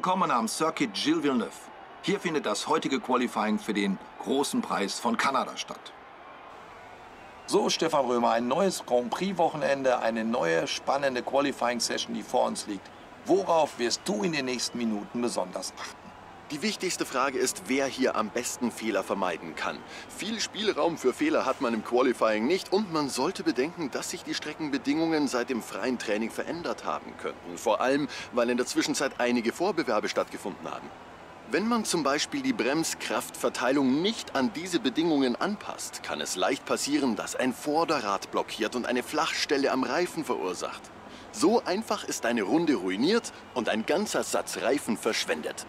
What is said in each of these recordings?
Willkommen am Circuit Gilles Villeneuve. Hier findet das heutige Qualifying für den großen Preis von Kanada statt. So, Stefan Römer, ein neues Grand Prix-Wochenende, eine neue spannende Qualifying-Session, die vor uns liegt. Worauf wirst du in den nächsten Minuten besonders achten? Die wichtigste Frage ist, wer hier am besten Fehler vermeiden kann. Viel Spielraum für Fehler hat man im Qualifying nicht und man sollte bedenken, dass sich die Streckenbedingungen seit dem freien Training verändert haben könnten. Vor allem, weil in der Zwischenzeit einige Vorbewerbe stattgefunden haben. Wenn man zum Beispiel die Bremskraftverteilung nicht an diese Bedingungen anpasst, kann es leicht passieren, dass ein Vorderrad blockiert und eine Flachstelle am Reifen verursacht. So einfach ist eine Runde ruiniert und ein ganzer Satz Reifen verschwendet.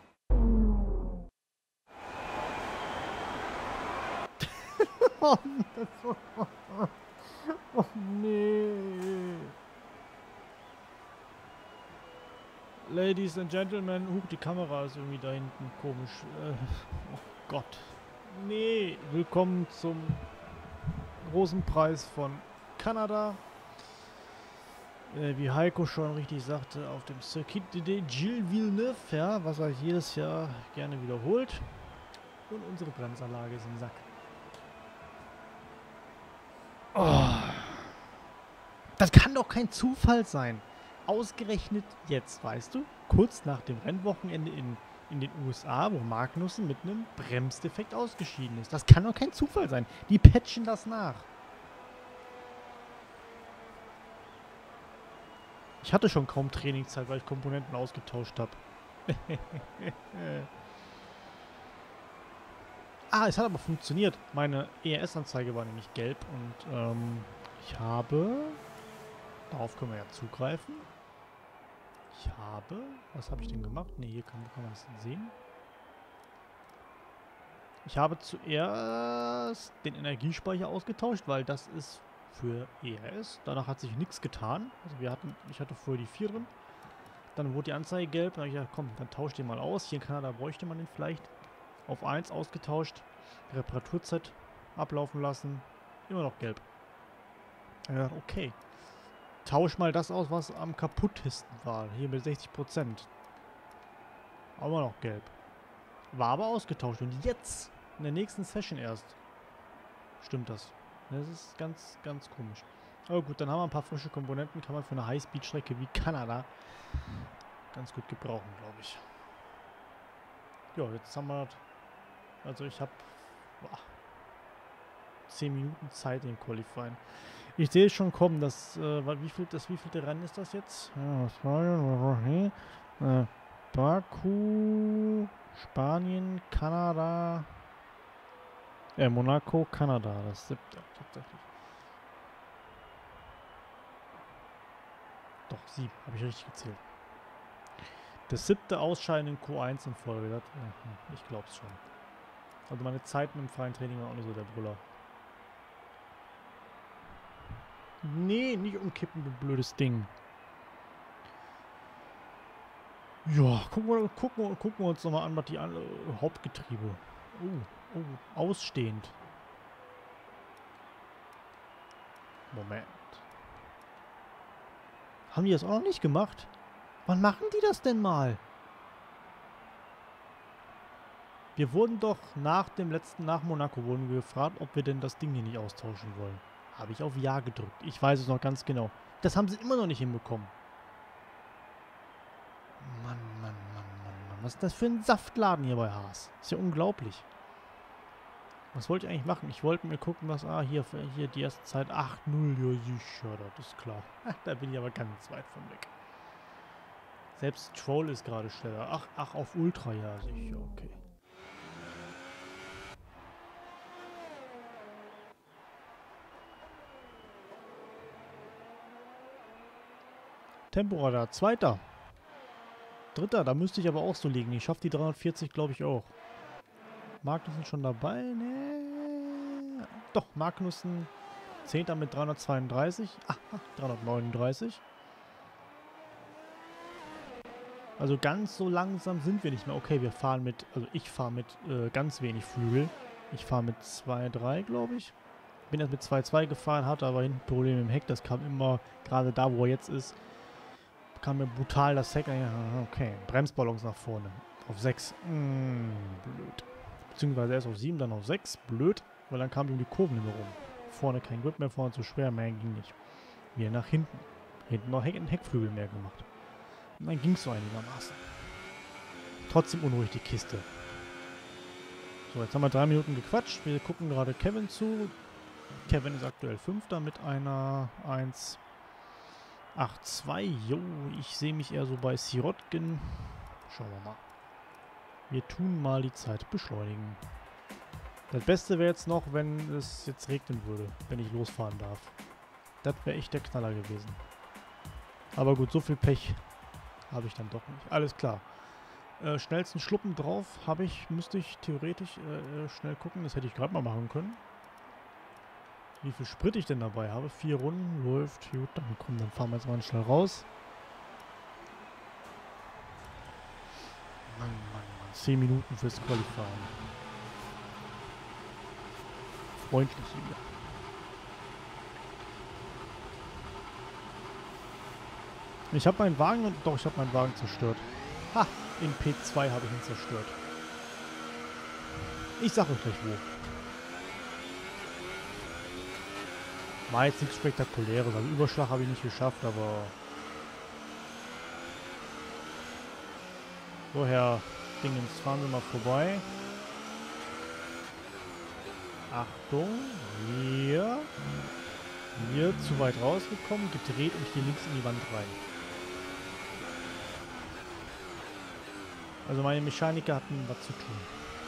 Oh nee. Ladies and Gentlemen, die Kamera ist irgendwie da hinten komisch. Oh Gott. Nee, willkommen zum großen Preis von Kanada. Wie Heiko schon richtig sagte, auf dem Circuit de Gilles Villeneuve, ja, was er jedes Jahr gerne wiederholt. Und unsere Bremsanlage ist im Sack. Oh. Das kann doch kein Zufall sein. Ausgerechnet jetzt, weißt du, kurz nach dem Rennwochenende in den USA, wo Magnussen mit einem Bremsdefekt ausgeschieden ist. Das kann doch kein Zufall sein. Die patchen das nach. Ich hatte schon kaum Trainingszeit, weil ich Komponenten ausgetauscht habe. Ah, es hat aber funktioniert. Meine ERS-Anzeige war nämlich gelb und ich habe... Darauf können wir ja zugreifen. Was habe ich denn gemacht? Ne, hier kann man das sehen. Ich habe zuerst den Energiespeicher ausgetauscht, weil das ist für ERS. Danach hat sich nichts getan. Also ich hatte vorher die 4 drin. Dann wurde die Anzeige gelb. Dann habe ich gedacht, komm, dann tauscht den mal aus. Hier in Kanada bräuchte man den vielleicht. Auf 1 ausgetauscht. Reparaturzeit ablaufen lassen. Immer noch gelb. Ja, okay. Tausch mal das aus, was am kaputtesten war. Hier mit 60%. Aber immer noch gelb. War aber ausgetauscht. Und jetzt, in der nächsten Session erst, stimmt das. Das ist ganz, ganz komisch. Aber gut, dann haben wir ein paar frische Komponenten. Kann man für eine Highspeed-Strecke wie Kanada ganz gut gebrauchen, glaube ich. Ja, jetzt haben wir... Also ich habe 10 Minuten Zeit im Qualifying. Ich sehe schon kommen, das wievielte Rennen ist das jetzt? Ja, Baku, Spanien, Kanada, Monaco, Kanada, das 7. tatsächlich. Doch, 7, habe ich richtig gezählt. Das 7. Ausscheiden in Q1 in Folge, das, ich glaube es schon. Also meine Zeiten im freien Training waren auch nicht so der Brüller. Nee, nicht umkippen, du blödes Ding. Ja, gucken wir uns nochmal an, was die Hauptgetriebe. Oh, ausstehend. Moment. Haben die das auch noch nicht gemacht? Wann machen die das denn mal? Wir wurden doch nach Monaco wurden wir gefragt, ob wir denn das Ding hier nicht austauschen wollen. Habe ich auf Ja gedrückt. Ich weiß es noch ganz genau. Das haben sie immer noch nicht hinbekommen. Mann. Was ist das für ein Saftladen hier bei Haas? Ist ja unglaublich. Was wollte ich eigentlich machen? Ich wollte mir gucken, was... hier die erste Zeit 8-0. Ja, sicher, das ist klar. Da bin ich aber ganz weit von weg. Selbst Troll ist gerade schneller. Ach, auf Ultra, ja, sicher, okay. Temporadar, 2. 3. Da müsste ich aber auch so liegen. Ich schaffe die 340, glaube ich, auch. Magnussen schon dabei? Nee. Doch, Magnussen 10. mit 332. 339. Also ganz so langsam sind wir nicht mehr. Okay, ich fahre mit ganz wenig Flügel. Ich fahre mit 2,3, glaube ich. Bin erst mit 2,2 gefahren, hatte aber hinten Probleme im Heck. Das kam immer, gerade da, wo er jetzt ist, kam mir brutal das Heck. Okay, Bremsballons nach vorne. Auf 6. Blöd. Beziehungsweise erst auf 7, dann auf 6. Blöd, weil dann kam die um die Kurven nicht mehr rum. Vorne kein Grip mehr, vorne zu schwer, mehr ging nicht. Wieder nach hinten. Hinten noch einen Heckflügel mehr gemacht. Und dann ging es so einigermaßen. Trotzdem unruhig die Kiste. So, jetzt haben wir 3 Minuten gequatscht. Wir gucken gerade Kevin zu. Kevin ist aktuell 5. mit einer 1,82. Jo, ich sehe mich eher so bei Sirotkin. Schauen wir mal. Wir tun mal die Zeit beschleunigen. Das Beste wäre jetzt noch, wenn es jetzt regnen würde, wenn ich losfahren darf. Das wäre echt der Knaller gewesen. Aber gut, so viel Pech habe ich dann doch nicht. Alles klar. Schnellsten Schluppen drauf habe ich, müsste ich theoretisch schnell gucken. Das hätte ich gerade mal machen können. Wie viel Sprit ich denn dabei habe. 4 Runden, läuft. Gut, dann komm, dann fahren wir jetzt mal schnell raus. Mann, Mann, Mann. 10 Minuten fürs Qualifying. Freundlich wieder. Ich habe meinen Wagen, doch, ich habe meinen Wagen zerstört. Ha, in P2 habe ich ihn zerstört. Ich sage euch gleich wo. War jetzt nichts Spektakuläres, also Überschlag habe ich nicht geschafft, aber... So, Herr Dingens, fahren wir mal vorbei. Achtung, hier zu weit rausgekommen, gedreht und hier links in die Wand rein. Also meine Mechaniker hatten was zu tun.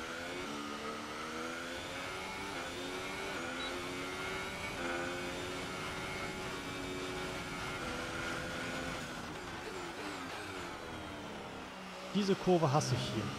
Diese Kurve hasse ich hier.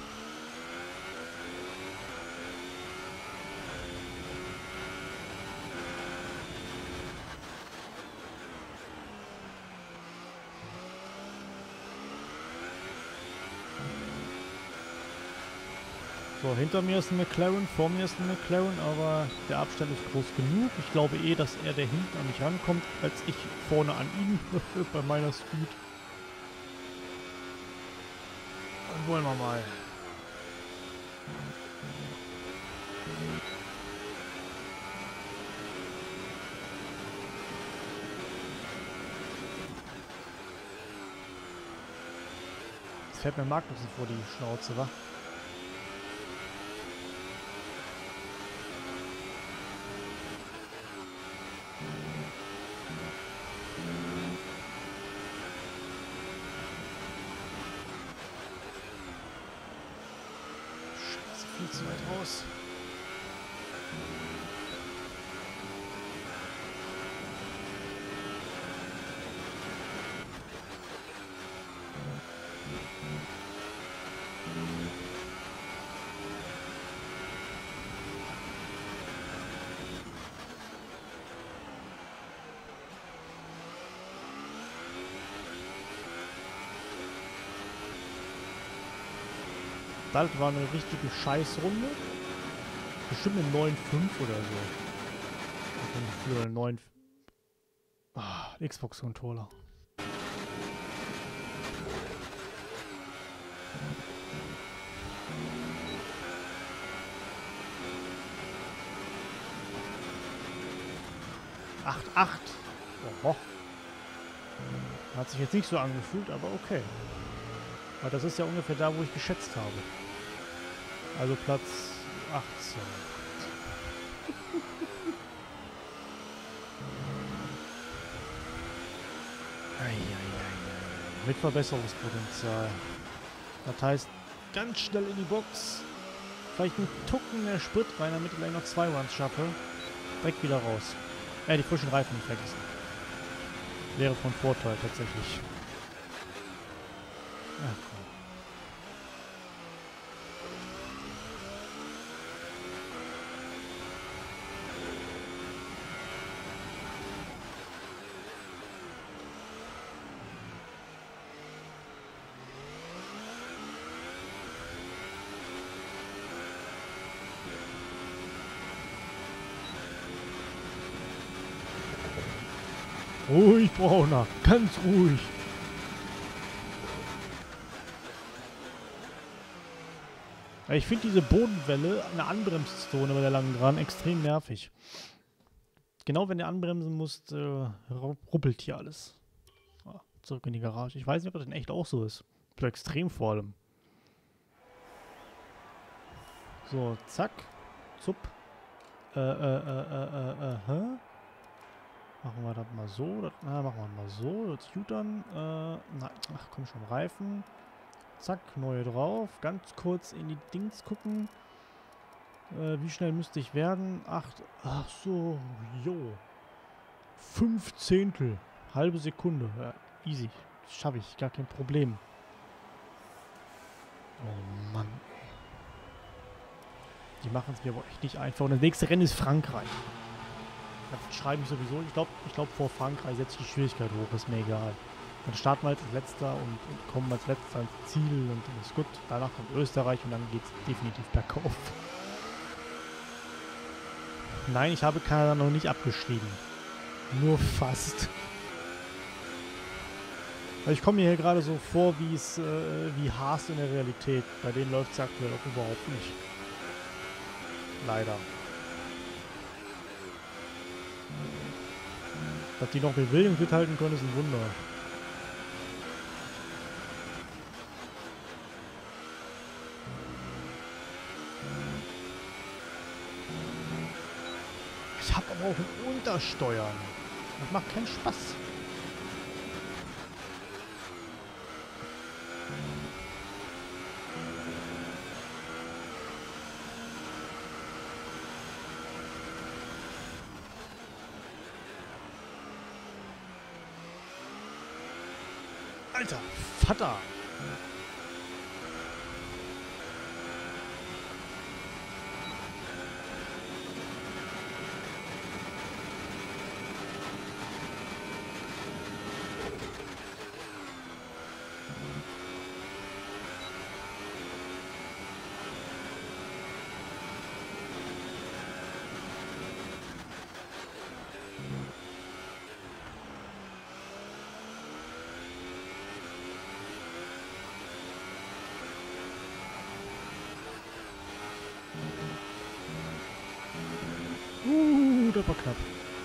So, hinter mir ist ein McLaren, vor mir ist ein McLaren, aber der Abstand ist groß genug. Ich glaube eh, dass er der hinten an mich rankommt, als ich vorne an ihn bei meiner Speed. Dann wollen wir mal. Jetzt fährt mir Magnussen vor die Schnauze, wa? Viel zu weit raus. Das war eine richtige Scheißrunde. Bestimmt eine 9,5 oder so. Für eine 9. Xbox-Controller. Acht. Oho. Hat sich jetzt nicht so angefühlt, aber okay. Weil das ist ja ungefähr da, wo ich geschätzt habe. Also Platz 18. Mit Verbesserungspotenzial. Das heißt, ganz schnell in die Box. Vielleicht einen Tucken mehr Sprit rein, damit ich gleich noch 2 Runs schaffe. Direkt wieder raus. Die frischen Reifen nicht vergessen. Wäre von Vorteil tatsächlich. Ach komm. Ruhig, Brauner. Ganz ruhig. Ja, ich finde diese Bodenwelle, eine Anbremszone bei der langen dran, extrem nervig. Genau wenn du anbremsen musst, ruppelt hier alles. Ah, zurück in die Garage. Ich weiß nicht, ob das in echt auch so ist. So extrem vor allem. So, zack. Zupp. Hä? Machen wir das mal so. Machen wir mal so. Jetzt U-Turn. Nein. Ach komm schon, Reifen. Zack, neue drauf. Ganz kurz in die Dings gucken. Wie schnell müsste ich werden? 8. Ach so. Jo. 5 Zehntel. Halbe Sekunde. Ja, easy. Schaffe ich. Gar kein Problem. Oh Mann. Die machen es mir aber echt nicht einfach. Und das nächste Rennen ist Frankreich. Das schreibe ich sowieso. Ich glaube vor Frankreich setze ich die Schwierigkeit hoch. Ist mir egal. Dann starten wir als Letzter und kommen als Letzter ans Ziel und dann ist gut. Danach kommt Österreich und dann geht es definitiv bergauf. Nein, ich habe Kanada noch nicht abgeschrieben. Nur fast. Weil ich komme mir hier gerade so vor, wie Haas in der Realität. Bei denen läuft es aktuell auch überhaupt nicht. Leider. Dass die noch mit Williams mithalten können, ist ein Wunder. Ich habe aber auch ein Untersteuern. Das macht keinen Spaß. Alter, Vater! Das war knapp.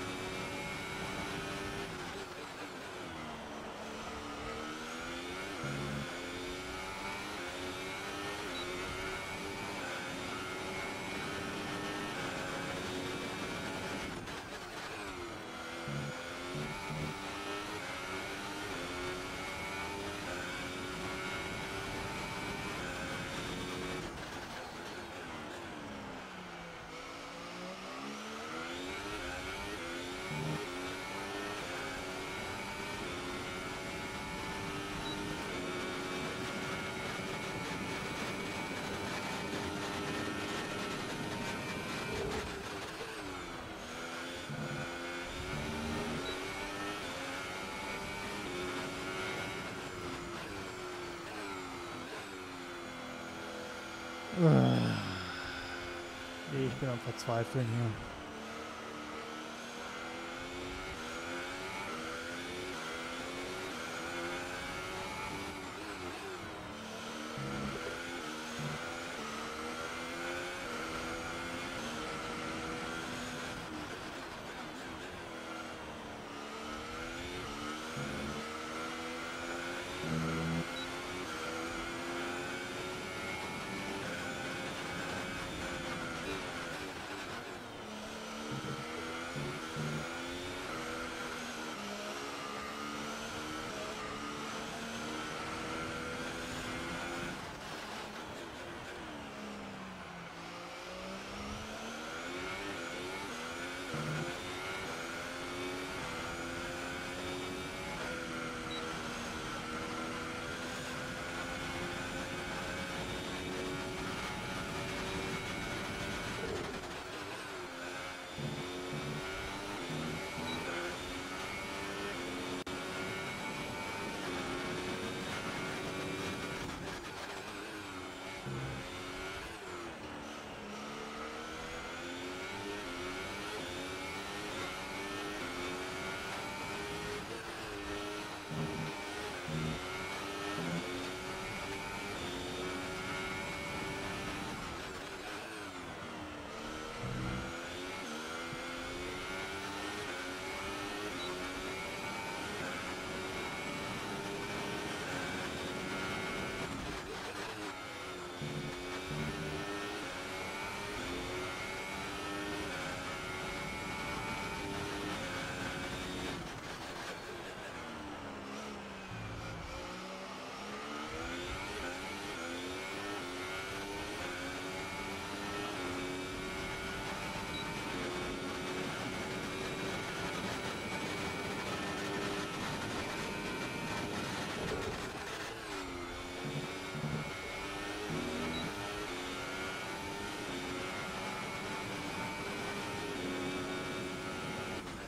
Ich bin am Verzweifeln hier.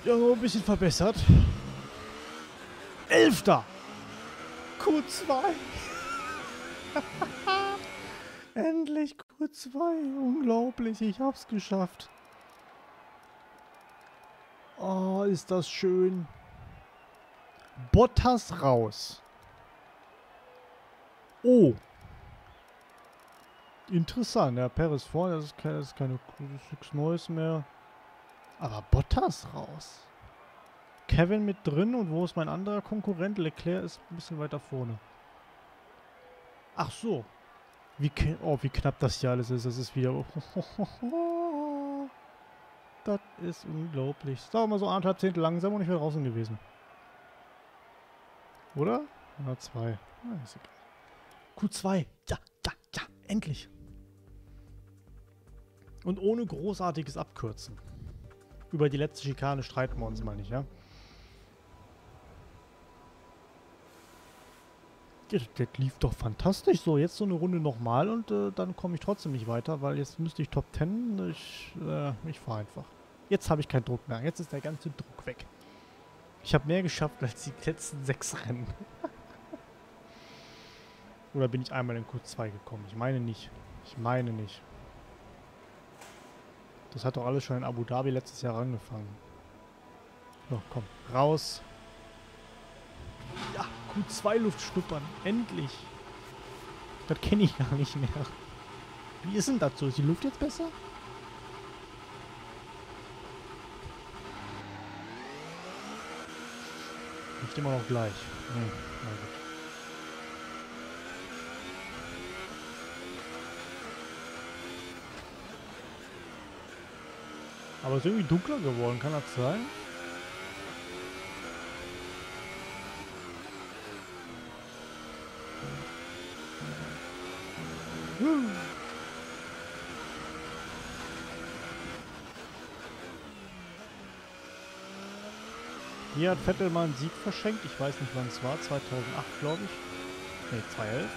Ja, noch ein bisschen verbessert. 11. Q2. Endlich Q2. Unglaublich, ich hab's geschafft. Oh, ist das schön. Bottas raus. Oh. Interessant, ja, Perez vorne, das ist nichts Neues mehr. Aber Bottas raus. Kevin mit drin und wo ist mein anderer Konkurrent? Leclerc ist ein bisschen weiter vorne. Ach so. Wie knapp das hier alles ist. Das ist wieder... Das ist unglaublich. Ist auch mal so 1,5 Zehntel langsam und ich wäre draußen gewesen. Oder? Oder 2. Ah, ist egal. Q2. Ja, ja, ja. Endlich. Und ohne großartiges Abkürzen. Über die letzte Schikane streiten wir uns mal nicht, ja? Das lief doch fantastisch. So, jetzt so eine Runde nochmal und dann komme ich trotzdem nicht weiter, weil jetzt müsste ich Top 10. Ich fahre einfach. Jetzt habe ich keinen Druck mehr. Jetzt ist der ganze Druck weg. Ich habe mehr geschafft als die letzten 6 Rennen. Oder bin ich einmal in Q2 gekommen? Ich meine nicht. Ich meine nicht. Das hat doch alles schon in Abu Dhabi letztes Jahr angefangen. So, komm. Raus. Ja, Q2 Luft schnuppern. Endlich. Das kenne ich gar nicht mehr. Wie ist denn das so? Ist die Luft jetzt besser? Nicht immer noch gleich. Na gut. Aber es ist irgendwie dunkler geworden, kann das sein? Hier hat Vettel mal einen Sieg verschenkt. Ich weiß nicht, wann es war. 2008, glaube ich. Ne, 2011.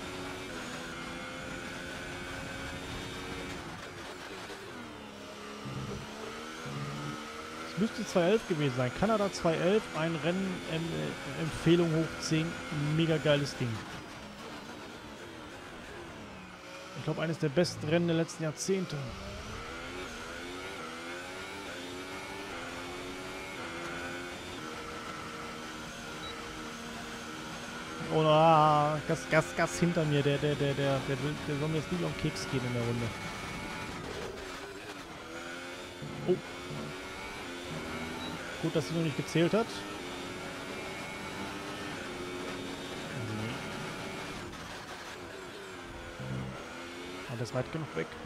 Es müsste 2011 gewesen sein. Kanada 2011, ein Rennen, Empfehlung hoch 10. Mega geiles Ding. Ich glaube, eines der besten Rennen der letzten Jahrzehnte. Oh, Gas hinter mir. Der soll mir jetzt nicht auf den Keks gehen in der Runde. Oh. Gut, dass sie noch nicht gezählt hat. Aber das ist weit genug weg.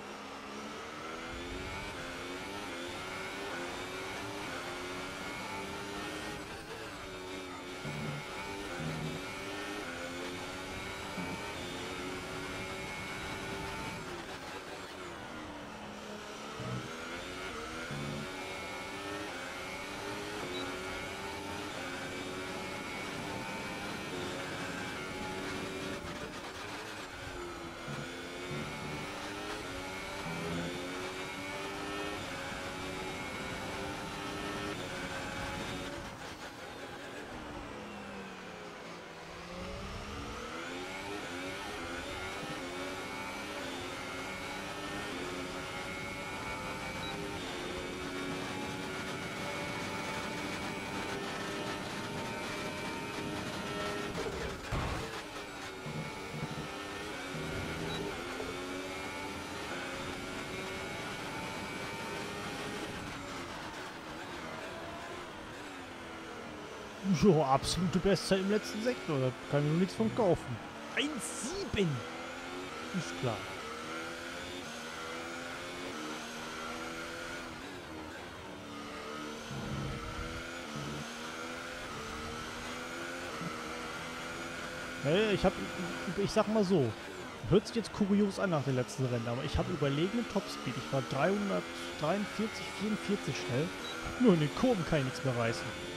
Jo, absolute Bestzeit im letzten Sektor. Da kann ich nur nichts von kaufen. 1,7! Ist klar. Hey, ich sag mal so, hört sich jetzt kurios an nach den letzten Rennen, aber ich habe überlegene Topspeed. Ich war 343, 44 schnell. Nur in den Kurven kann ich nichts mehr reißen.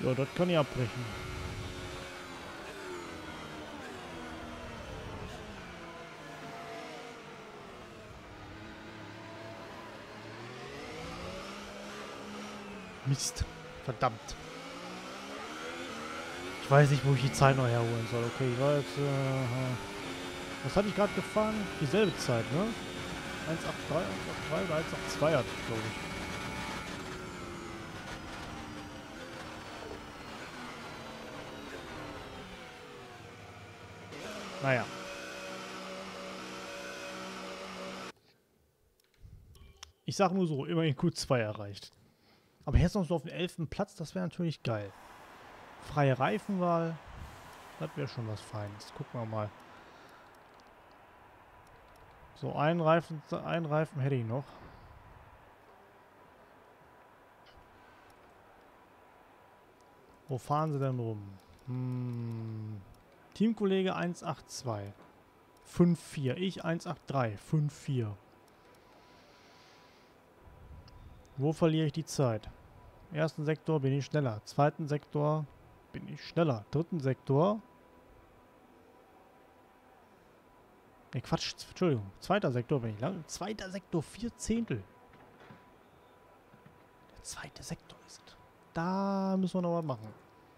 Ja, das kann ich abbrechen. Mist. Verdammt. Ich weiß nicht, wo ich die Zeit noch herholen soll. Okay, ich war jetzt... was hatte ich gerade gefahren? Dieselbe Zeit, ne? 183, 183 oder 182 hatte ich, glaube ich. Naja. Ich sage nur so, immerhin Q2 erreicht. Aber jetzt noch so auf dem 11. Platz, das wäre natürlich geil. Freie Reifenwahl, das wäre schon was Feines. Gucken wir mal. So, einen Reifen hätte ich noch. Wo fahren sie denn rum? Teamkollege 182. 5,4. Ich 1,83. 5,4. Wo verliere ich die Zeit? Im ersten Sektor bin ich schneller. Zweiten Sektor bin ich schneller. Dritten Sektor. Ne, Quatsch. Entschuldigung. Zweiter Sektor bin ich lang. Zweiter Sektor 4 Zehntel. Der zweite Sektor ist. Da müssen wir noch was machen.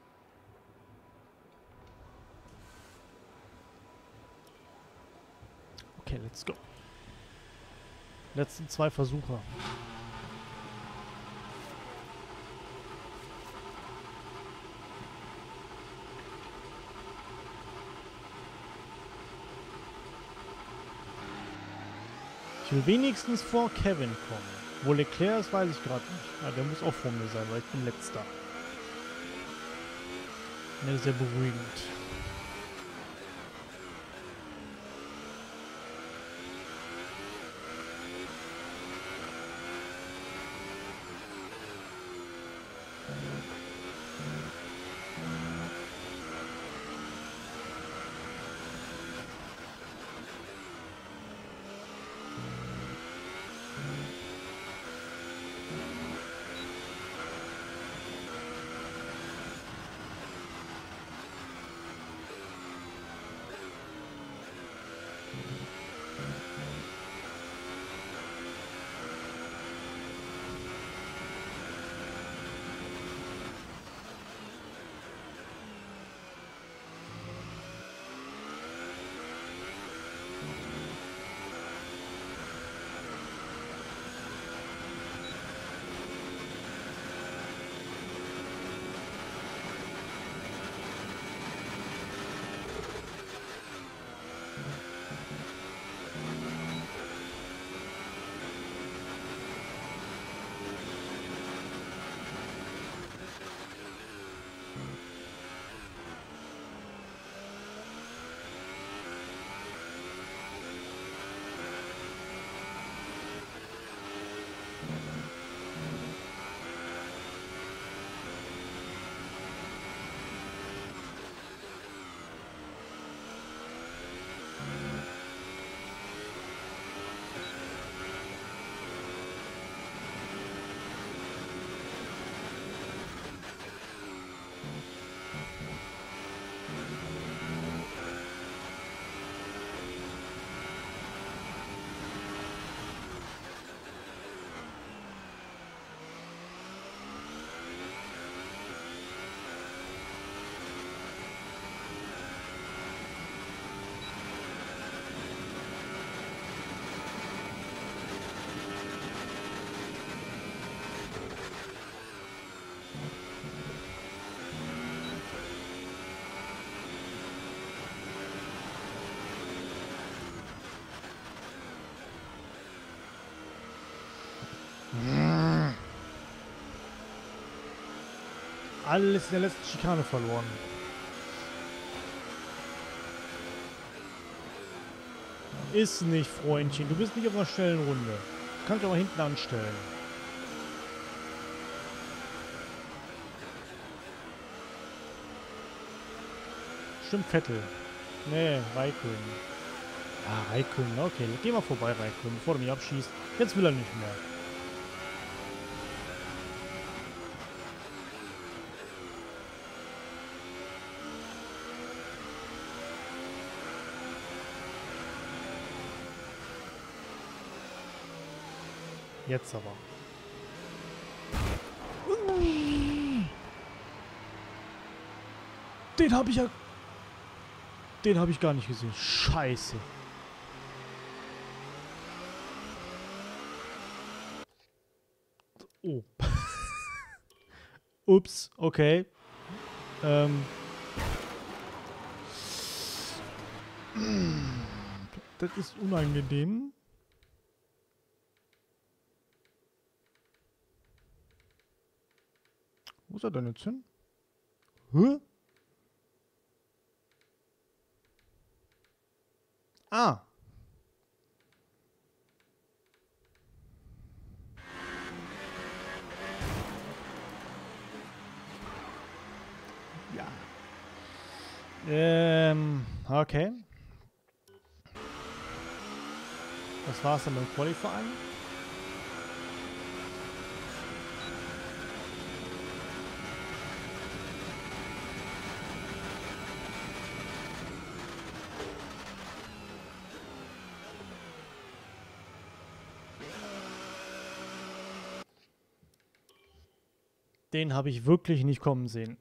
Okay, let's go. Letzten 2 Versuche. Ich will wenigstens vor Kevin kommen. Wo Leclerc ist, weiß ich gerade nicht. Ja, der muss auch vor mir sein, weil ich bin letzter. Das ist sehr beruhigend. Alles in der letzten Schikane verloren. Ist nicht, Freundchen. Du bist nicht auf einer schnellen Runde. Du kannst dich aber hinten anstellen. Stimmt, Vettel. Nee, Raikkonen. Ah, Raikkonen. Okay, geh mal vorbei, Raikkonen, bevor du mich abschießt. Jetzt will er nicht mehr. Jetzt aber. Den habe ich ja... Den habe ich gar nicht gesehen. Scheiße. Oh. Ups, okay. Das ist unangenehm. Wo ist er denn jetzt hin? Hä? Ah. Ja. Okay. Das war's dann beim Qualifying. Den habe ich wirklich nicht kommen sehen.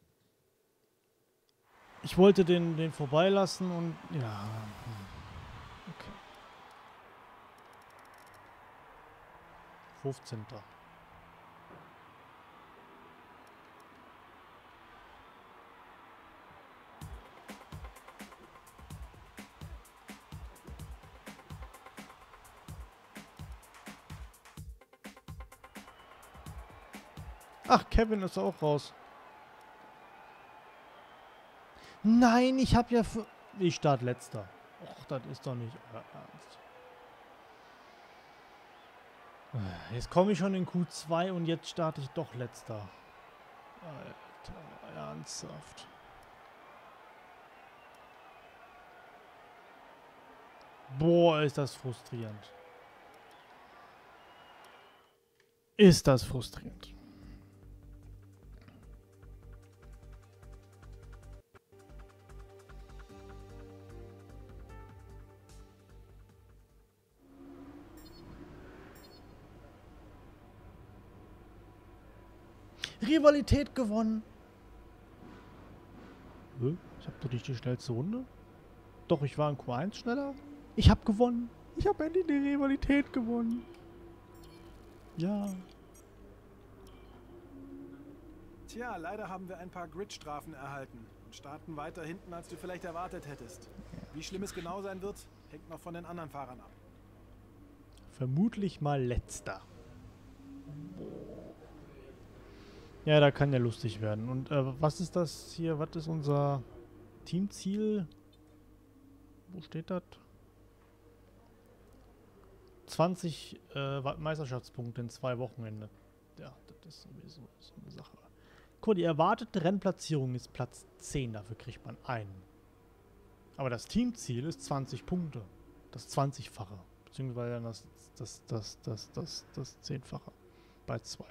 Ich wollte den vorbeilassen und ja. Okay. 15. Ach, Kevin ist auch raus. Nein, ich habe ja für... Ich starte letzter. Och, das ist doch nicht ernst. Jetzt komme ich schon in Q2 und jetzt starte ich doch letzter. Alter, ernsthaft. Boah, ist das frustrierend. Ist das frustrierend. Rivalität gewonnen. Ich habe doch nicht die schnellste Runde. Doch, ich war in Q1 schneller. Ich habe gewonnen. Ich habe endlich die Rivalität gewonnen. Ja. Tja, leider haben wir ein paar Gridstrafen erhalten und starten weiter hinten, als du vielleicht erwartet hättest. Wie schlimm es genau sein wird, hängt noch von den anderen Fahrern ab. Vermutlich mal letzter. Ja, da kann ja lustig werden. Und was ist das hier? Was ist unser Teamziel? Wo steht das? 20 Meisterschaftspunkte in 2 Wochenende. Ja, das ist sowieso so eine Sache. Guck, die erwartete Rennplatzierung ist Platz 10. Dafür kriegt man einen. Aber das Teamziel ist 20 Punkte. Das 20-fache. Beziehungsweise dann das 10-fache. Bei 2.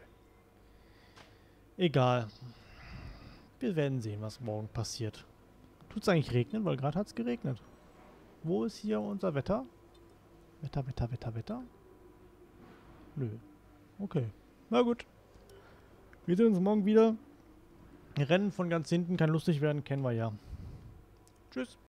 Egal. Wir werden sehen, was morgen passiert. Tut es eigentlich regnen? Weil gerade hat es geregnet. Wo ist hier unser Wetter? Wetter? Nö. Okay. Na gut. Wir sehen uns morgen wieder. Rennen von ganz hinten kann lustig werden, kennen wir ja. Tschüss.